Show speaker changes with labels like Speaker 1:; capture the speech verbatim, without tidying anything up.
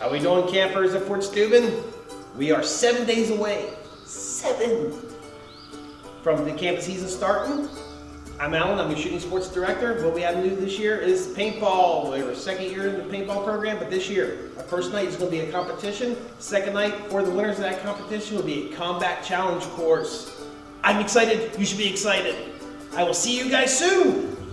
Speaker 1: How we doing, campers at Fort Steuben? We are seven days away, seven, from the camp season starting. I'm Alan, I'm your shooting sports director. What we have to do this year is paintball. We're second year in the paintball program, but this year, our first night is going to be a competition. Second night, for the winners of that competition, will be a combat challenge course. I'm excited, you should be excited. I will see you guys soon.